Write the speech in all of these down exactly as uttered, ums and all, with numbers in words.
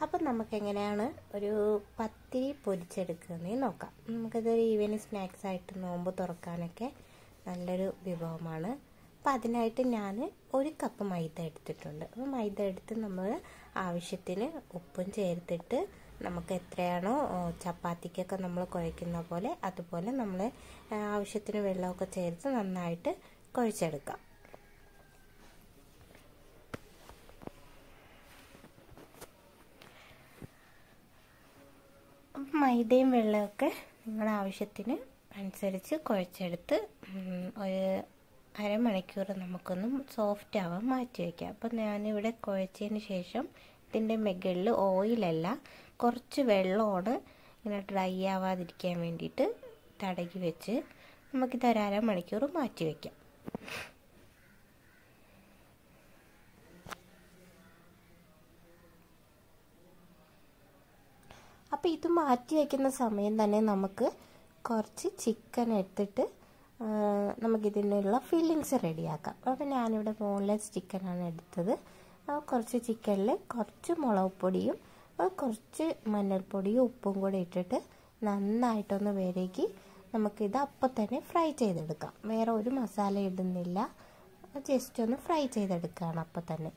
അപ്പം നമുക്കെങ്ങനെയാണ് ഒരു പത്തിരി പൊരിച്ചെടുക്കുന്നതെന്ന് നോക്കാം. നമുക്കതൊരു ഈവനിങ് സ്നാക്സ് ആയിട്ട് നോമ്പ് തുറക്കാനൊക്കെ നല്ലൊരു വിഭവമാണ്. അപ്പം അതിനായിട്ട് ഞാൻ ഒരു കപ്പ് മൈദ എടുത്തിട്ടുണ്ട്. അപ്പോൾ മൈദ എടുത്ത് നമ്മൾ ആവശ്യത്തിന് ഉപ്പും ചേർത്തിട്ട് നമുക്ക് എത്രയാണോ ചപ്പാത്തിക്കൊക്കെ നമ്മൾ കുഴയ്ക്കുന്ന പോലെ അതുപോലെ നമ്മൾ ആവശ്യത്തിന് വെള്ളമൊക്കെ ചേർത്ത് നന്നായിട്ട് കുഴച്ചെടുക്കാം. മൈദയും വെള്ളമൊക്കെ നിങ്ങളുടെ ആവശ്യത്തിന് അനുസരിച്ച് കുഴച്ചെടുത്ത് ഒരു അരമണിക്കൂർ നമുക്കൊന്ന് സോഫ്റ്റ് ആവാൻ മാറ്റി വയ്ക്കാം. അപ്പോൾ ഞാനിവിടെ കുഴച്ചതിന് ശേഷം ഇതിൻ്റെ മുകളിൽ ഓയിലല്ല കുറച്ച് വെള്ളമാണ് ഇങ്ങനെ ഡ്രൈ ആവാതിരിക്കാൻ വേണ്ടിയിട്ട് തടകി വെച്ച് നമുക്കിത് ഒരു അരമണിക്കൂർ മാറ്റി വയ്ക്കാം. അപ്പോൾ ഇത് മാറ്റി വയ്ക്കുന്ന സമയം തന്നെ നമുക്ക് കുറച്ച് ചിക്കൻ എടുത്തിട്ട് നമുക്കിതിനുള്ള ഫില്ലിങ്സ് റെഡിയാക്കാം. അപ്പോൾ ഞാനിവിടെ ബോൺലെസ് ചിക്കനാണ് എടുത്തത്. കുറച്ച് ചിക്കനിൽ കുറച്ച് മുളക് പൊടിയും കുറച്ച് മഞ്ഞൾപ്പൊടിയും ഉപ്പും കൂടി ഇട്ടിട്ട് നന്നായിട്ടൊന്ന് വരകി നമുക്കിത് അപ്പം തന്നെ ഫ്രൈ ചെയ്തെടുക്കാം. വേറെ ഒരു മസാല ഇടുന്നില്ല, ജസ്റ്റ് ഒന്ന് ഫ്രൈ ചെയ്തെടുക്കുകയാണ് അപ്പം തന്നെ.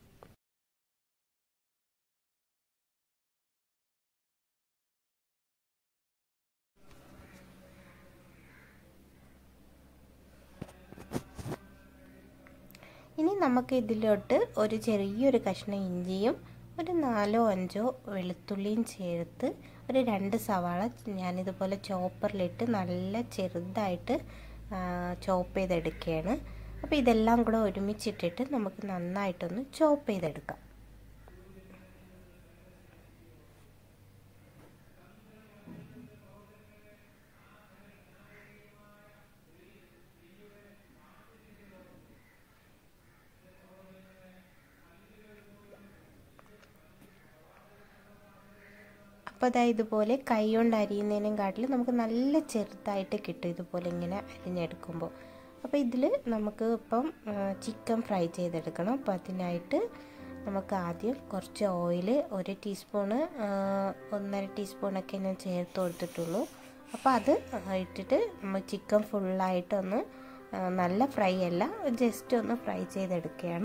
ഇനി നമുക്ക് ഇതിലോട്ട് ഒരു ചെറിയൊരു കഷ്ണം ഇഞ്ചിയും ഒരു നാലോ അഞ്ചോ വെളുത്തുള്ളിയും ചേർത്ത് ഒരു രണ്ട് സവാള ഞാനിതുപോലെ ചോപ്പറിലിട്ട് നല്ല ചെറുതായിട്ട് ചോപ്പ് ചെയ്തെടുക്കുകയാണ്. അപ്പോൾ ഇതെല്ലാം കൂടെ ഒരുമിച്ചിട്ടിട്ട് നമുക്ക് നന്നായിട്ടൊന്ന് ചോപ്പ് ചെയ്തെടുക്കാം. അപ്പോൾ അതായത് ഇതുപോലെ കൈ കൊണ്ട് അരിയുന്നതിനും കാട്ടിൽ നമുക്ക് നല്ല ചെറുതായിട്ട് കിട്ടും ഇതുപോലെ ഇങ്ങനെ അരിഞ്ഞെടുക്കുമ്പോൾ. അപ്പോൾ ഇതിൽ നമുക്ക് ഇപ്പം ചിക്കൻ ഫ്രൈ ചെയ്തെടുക്കണം. അപ്പോൾ അതിനായിട്ട് നമുക്ക് ആദ്യം കുറച്ച് ഓയിൽ ഒരു ടീസ്പൂണ് ഒന്നര ടീസ്പൂണൊക്കെ ഞാൻ ചേർത്ത് കൊടുത്തിട്ടുള്ളൂ. അപ്പോൾ അത് ഇട്ടിട്ട് നമ്മൾ ചിക്കൻ ഫുള്ളായിട്ടൊന്ന് നല്ല ഫ്രൈ അല്ല ജസ്റ്റ് ഒന്ന് ഫ്രൈ ചെയ്തെടുക്കുകയാണ്.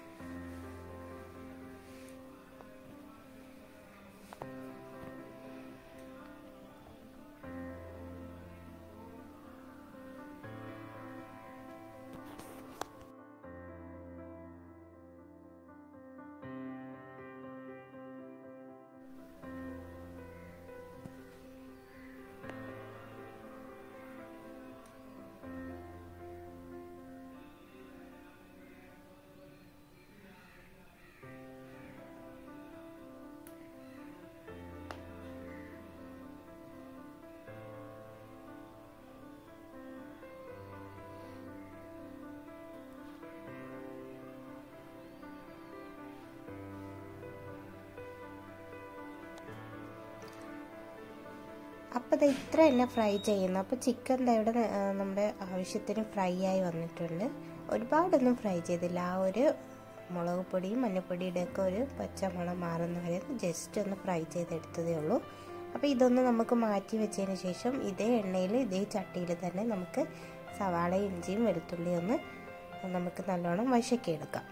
അപ്പോൾ ഇത് ഇത്ര തന്നെ ഫ്രൈ ചെയ്യുന്നു. അപ്പോൾ ചിക്കൻ ഇവിടെ നമ്മുടെ ആവശ്യത്തിന് ഫ്രൈ ആയി വന്നിട്ടുണ്ട്. ഒരുപാടൊന്നും ഫ്രൈ ചെയ്തില്ല. ആ ഒരു മുളക് പൊടിയും മഞ്ഞൾപ്പൊടിയുടെ ഒക്കെ ഒരു പച്ചമണം മാറുന്ന വരെ ജസ്റ്റ് ഒന്ന് ഫ്രൈ ചെയ്തെടുത്തതേ ഉള്ളൂ. അപ്പോൾ ഇതൊന്ന് നമുക്ക് മാറ്റി വെച്ചതിന് ശേഷം ഇതേ എണ്ണയിൽ ഇതേ ചട്ടിയിൽ തന്നെ നമുക്ക് സവാളയും ഇഞ്ചിയും വെളുത്തുള്ളിയും ഒന്ന് നമുക്ക് നല്ലോണം വഴറ്റിയെടുക്കാം.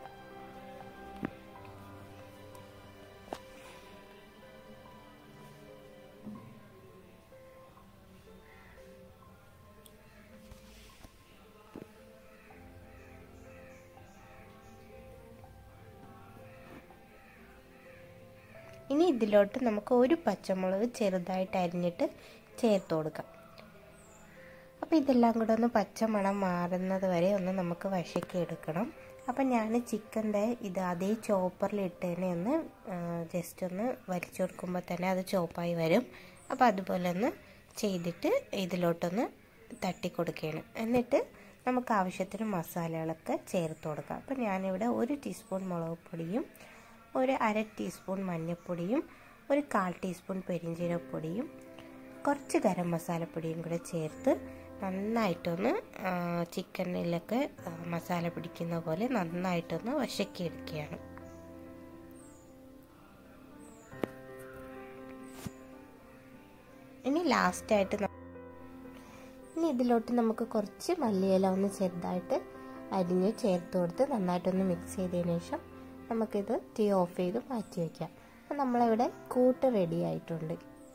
ഇനി ഇതിലോട്ട് നമുക്ക് ഒരു പച്ചമുളക് ചെറുതായിട്ട് അരിഞ്ഞിട്ട് ചേർത്ത് കൊടുക്കാം. അപ്പോൾ ഇതെല്ലാം കൂടെ ഒന്ന് പച്ചമണം മാറുന്നത് വരെ ഒന്ന് നമുക്ക് വഴറ്റി എടുക്കണം. അപ്പം ഞാൻ ചിക്കൻ്റെ ഇത് അതേ ചോപ്പറിൽ ഇട്ട് തന്നെ ഒന്ന് ജസ്റ്റ് ഒന്ന് വലിച്ചു കൊടുക്കുമ്പോൾ തന്നെ അത് ചോപ്പായി വരും. അപ്പോൾ അതുപോലെ ഒന്ന് ചെയ്തിട്ട് ഇതിലോട്ടൊന്ന് തട്ടി കൊടുക്കുകയാണ്. എന്നിട്ട് നമുക്ക് ആവശ്യത്തിന് മസാലകളൊക്കെ ചേർത്ത് കൊടുക്കാം. അപ്പം ഞാനിവിടെ ഒരു ടീസ്പൂൺ മുളക് പൊടിയും ഒരു അര ടീസ്പൂൺ മഞ്ഞൾപ്പൊടിയും ഒരു കാൽ ടീസ്പൂൺ പെരിഞ്ജീരകപ്പൊടിയും കുറച്ച് ഗരം മസാലപ്പൊടിയും കൂടെ ചേർത്ത് നന്നായിട്ടൊന്ന് ചിക്കനിലൊക്കെ മസാല പിടിക്കുന്ന പോലെ നന്നായിട്ടൊന്ന് വഴറ്റിയെടുക്കുകയാണ്. ഇനി ലാസ്റ്റായിട്ട് ഇനി ഇതിലോട്ട് നമുക്ക് കുറച്ച് മല്ലിയില ഒന്ന് ചെറുതായിട്ട് അരിഞ്ഞ് ചേർത്ത് കൊടുത്ത് നന്നായിട്ടൊന്ന് മിക്സ് ചെയ്തതിന് ശേഷം നമുക്കിത് തീ ഓഫ് ചെയ്ത് മാറ്റി വയ്ക്കാം. അപ്പം നമ്മളിവിടെ കൂട്ട് റെഡി ആയിട്ടുണ്ട്.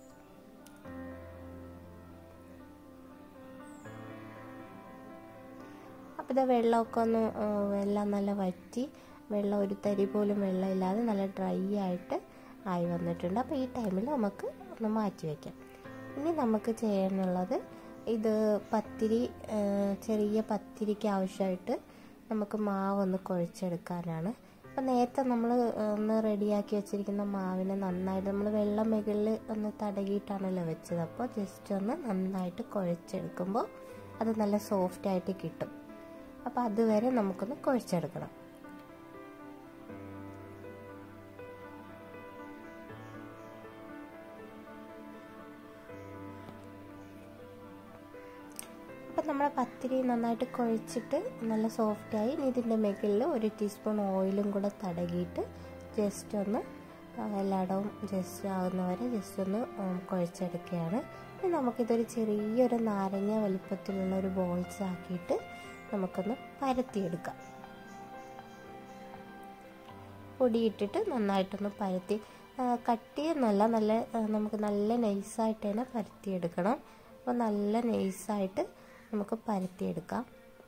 അപ്പോൾ ഇത് വെള്ളമൊക്കെ ഒന്ന് എല്ലാം നല്ല വറ്റി വെള്ളം ഒരു തരി പോലും വെള്ളമില്ലാതെ നല്ല ഡ്രൈ ആയിട്ട് ആയി വന്നിട്ടുണ്ട്. അപ്പോൾ ഈ ടൈമിൽ നമുക്ക് ഒന്ന് മാറ്റി വയ്ക്കാം. ഇനി നമുക്ക് ചെയ്യാനുള്ളത് ഇത് പത്തിരി ചെറിയ പത്തിരിക്ക് ആവശ്യമായിട്ട് നമുക്ക് മാവ് ഒന്ന് കുഴച്ചെടുക്കാനാണ്. അപ്പോൾ നേരത്തെ നമ്മൾ ഒന്ന് റെഡിയാക്കി വെച്ചിരിക്കുന്ന മാവിനെ നന്നായിട്ട് നമ്മൾ വെള്ളം മുകളിൽ ഒന്ന് തടകിയിട്ടാണല്ലോ വെച്ചത്. അപ്പോൾ ജസ്റ്റ് ഒന്ന് നന്നായിട്ട് കുഴച്ചെടുക്കുമ്പോൾ അത് നല്ല സോഫ്റ്റായിട്ട് കിട്ടും. അപ്പോൾ അതുവരെ നമുക്കൊന്ന് കുഴച്ചെടുക്കണം. അപ്പം നമ്മുടെ പത്തിരി നന്നായിട്ട് കുഴച്ചിട്ട് നല്ല സോഫ്റ്റായി. ഇനി ഇതിൻ്റെ മുകളിൽ ഒരു ടീസ്പൂൺ ഓയിലും കൂടെ തടകിയിട്ട് ജസ്റ്റ് ഒന്ന് എല്ലായിടവും ജസ്റ്റ് ആകുന്നവരെ ജസ്റ്റ് ഒന്ന് കുഴച്ചെടുക്കുകയാണ്. ഇനി നമുക്കിതൊരു ചെറിയൊരു നാരങ്ങ വലുപ്പത്തിലുള്ള ഒരു ബോൾസ് ആക്കിയിട്ട് നമുക്കൊന്ന് പരത്തിയെടുക്കാം. പൊടിയിട്ടിട്ട് നന്നായിട്ടൊന്ന് പരത്തി കട്ടിയൊന്നുമല്ല, നല്ല നമുക്ക് നല്ല നൈസായിട്ട് തന്നെ പരത്തിയെടുക്കണം. അപ്പോൾ നല്ല നൈസായിട്ട് നമുക്ക് പരത്തിയെടുക്കാം.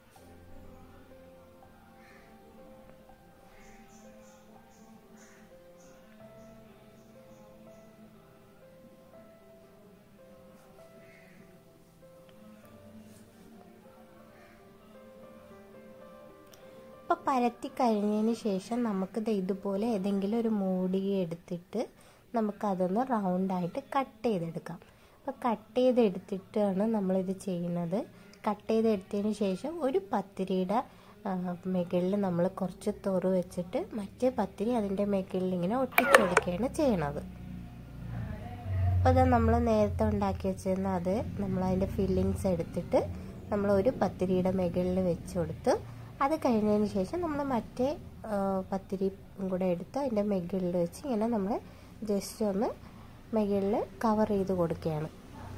അപ്പോൾ പരത്തി കഴിഞ്ഞതിന് ശേഷം നമുക്കിത് ഇതുപോലെ ഏതെങ്കിലും ഒരു മൂടി എടുത്തിട്ട് നമുക്കതൊന്ന് റൗണ്ടായിട്ട് കട്ട് ചെയ്തെടുക്കാം. അപ്പോൾ കട്ട് ചെയ്തെടുത്തിട്ടാണ് നമ്മളിത് ചെയ്യുന്നത്. കട്ട് ചെയ്തെടുത്തതിന് ശേഷം ഒരു പത്തിരിയുടെ മുകളിൽ നമ്മൾ കുറച്ച് തൊറു വെച്ചിട്ട് മറ്റേ പത്തിരി അതിൻ്റെ മുകളിൽ ഇങ്ങനെ ഒട്ടിച്ചെടുക്കുകയാണ് ചെയ്യണത്. അപ്പോൾ അത് നമ്മൾ നേരത്തെ ഉണ്ടാക്കി വെച്ചിരുന്ന അത് നമ്മളതിൻ്റെ ഫില്ലിങ്സ് എടുത്തിട്ട് നമ്മൾ ഒരു പത്തിരിയുടെ മുകളിൽ വെച്ച് കൊടുത്ത് അത് കഴിഞ്ഞതിന് ശേഷം നമ്മൾ മറ്റേ പത്തിരി കൂടെ എടുത്ത് അതിൻ്റെ മുകളിൽ വെച്ച് ഇങ്ങനെ നമ്മൾ ജസ്റ്റ് ഒന്ന് മുകളിൽ കവർ ചെയ്ത് കൊടുക്കുകയാണ്.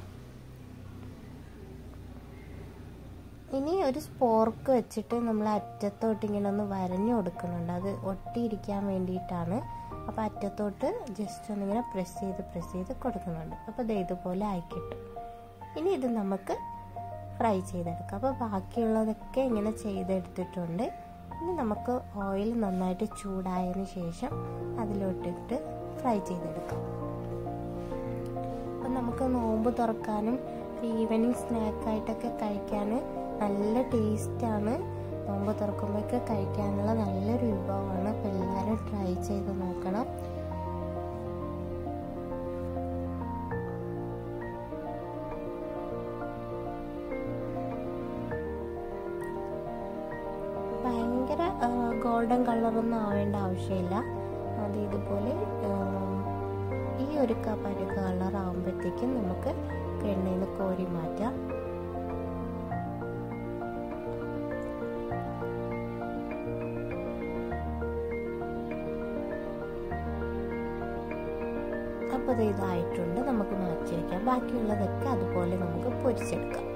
ഇനി ഒരു സ്പോർക്ക് വെച്ചിട്ട് നമ്മൾ അറ്റത്തോട്ട് ഇങ്ങനെ ഒന്ന് വരഞ്ഞു കൊടുക്കുന്നുണ്ട്. അത് ഒട്ടിയിരിക്കാൻ വേണ്ടിയിട്ടാണ്. അപ്പോൾ അറ്റത്തോട്ട് ജസ്റ്റ് ഒന്നിങ്ങനെ പ്രസ് ചെയ്ത് പ്രസ് ചെയ്ത് കൊടുക്കുന്നുണ്ട്. അപ്പോൾ ഇത് ഇതുപോലെ ആയിക്കിട്ടും. ഇനി ഇത് നമുക്ക് ഫ്രൈ ചെയ്തെടുക്കാം. അപ്പോൾ ബാക്കിയുള്ളതൊക്കെ ഇങ്ങനെ ചെയ്തെടുത്തിട്ടുണ്ട്. ഇനി നമുക്ക് ഓയിൽ നന്നായിട്ട് ചൂടായതിന് ശേഷം അതിലോട്ടിട്ട് ഫ്രൈ ചെയ്തെടുക്കാം. അപ്പം നമുക്ക് നോമ്പ് തുറക്കാനും ഈവനിങ് സ്നാക്കായിട്ടൊക്കെ കഴിക്കാൻ നല്ല ടേസ്റ്റാണ്. നോമ്പ് തുറക്കുമ്പോഴൊക്കെ കഴിക്കാനുള്ള നല്ലൊരു വിഭവമാണ്. അപ്പോൾ എല്ലാവരും ട്രൈ ചെയ്ത് നോക്കണം. ഭയങ്കര ഗോൾഡൻ കളറൊന്നും ആവേണ്ട ആവശ്യമില്ല. അത് ഇതുപോലെ ഈ ഒരു പരുക കളർ ആകുമ്പോഴത്തേക്കും നമുക്ക് എണ്ണയിൽ നിന്ന് കോരി മാറ്റാം. അപ്പോൾ ഇത് ഇതായിട്ടുണ്ട്. നമുക്ക് മാറ്റി വയ്ക്കാം. ബാക്കിയുള്ളതൊക്കെ അതുപോലെ നമുക്ക് പൊരിച്ചെടുക്കാം.